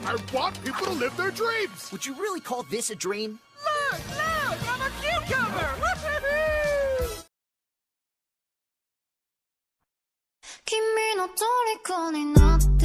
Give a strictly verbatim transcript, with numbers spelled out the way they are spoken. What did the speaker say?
I want people to live their dreams. Would you really call this a dream? Look, look, I'm a cucumber! Woo-hoo-hoo! 君の虜になって